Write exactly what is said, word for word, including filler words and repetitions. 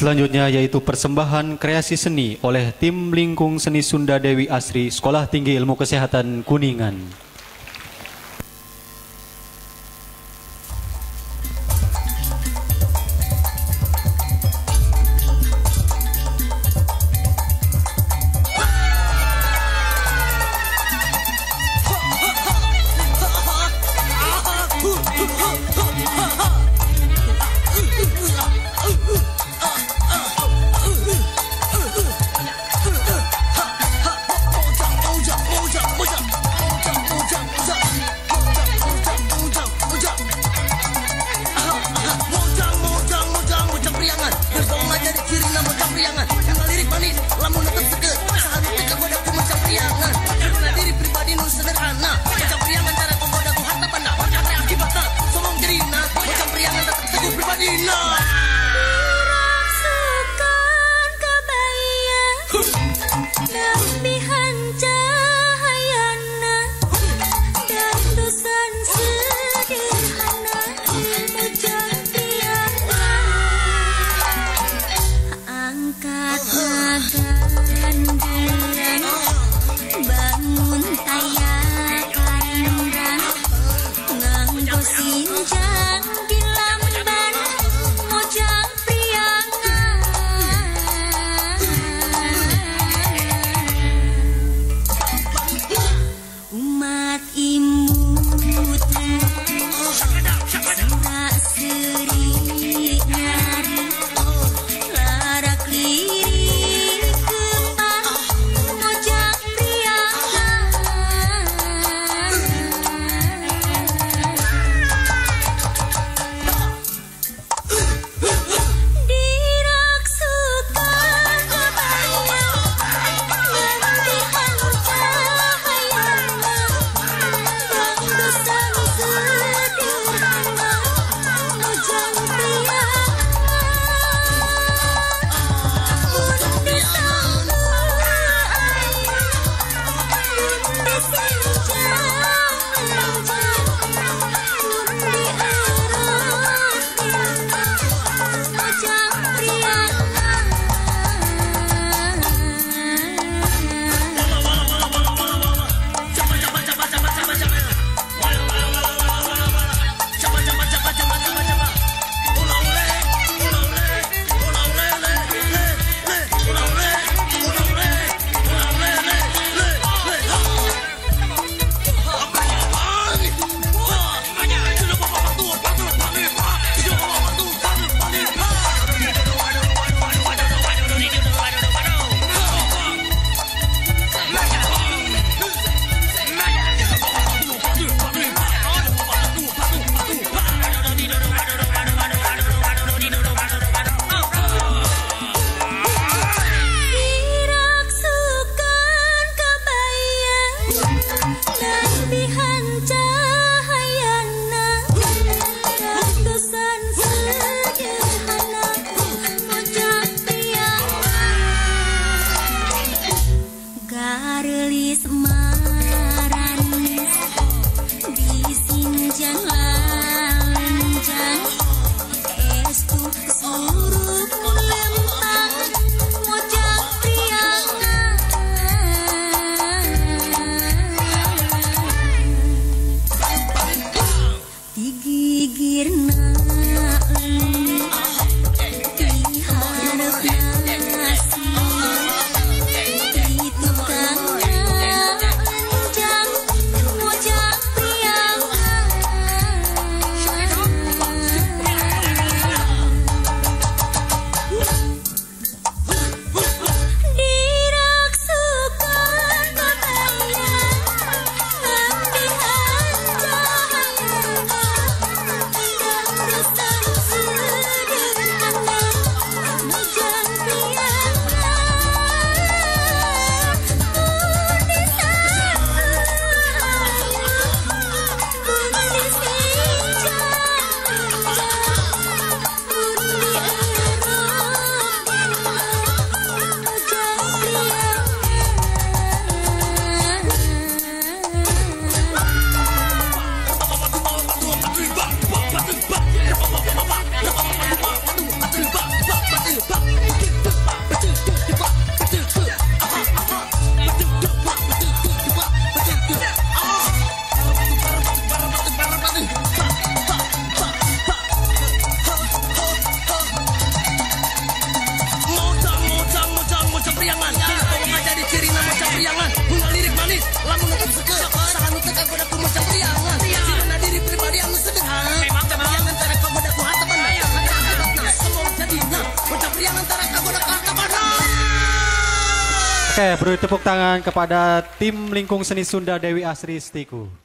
Selanjutnya yaitu persembahan kreasi seni oleh tim Lingkung Seni Sunda Dewi Asri Sekolah Tinggi Ilmu Kesehatan Kuningan. Tidak mau ngajari ciri nama campriangan. Bunga lirik manis, lamun nutup seke. Sahan utek aku daku mencampriangan. Sirena diri pribadi anu sederhana. Campriangan tara kagoda ku harta banda. Kata akibatna semua jadinya. Mencampriangan tara kagoda ku harta banda. Oke, beri tepuk tangan kepada tim Lingkung Seni Sunda Dewi Asri Stiku.